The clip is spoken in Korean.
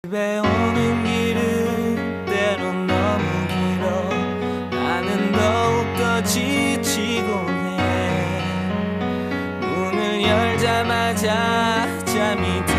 집에 오는 길은 때론 너무 길어. 나는 더욱더 지치곤 해. 문을 열자마자 잠이